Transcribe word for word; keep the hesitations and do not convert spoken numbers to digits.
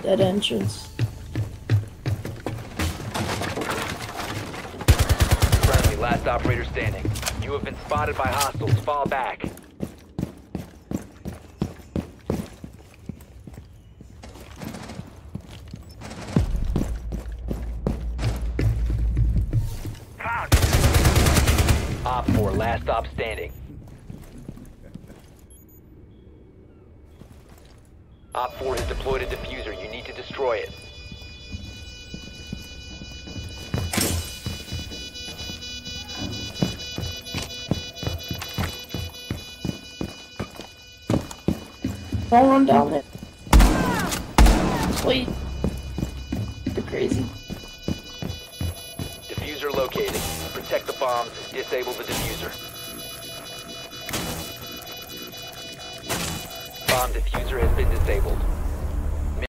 Dead entrance. Friendly, last operator standing. You have been spotted by hostiles. Fall back. Op four, last stop standing. Op four has deployed a diffuser. You need to destroy it. Don't run down it. Wait. You're crazy. Diffuser located. Protect the bombs. Disable the diffuser. Bomb diffuser has been disabled.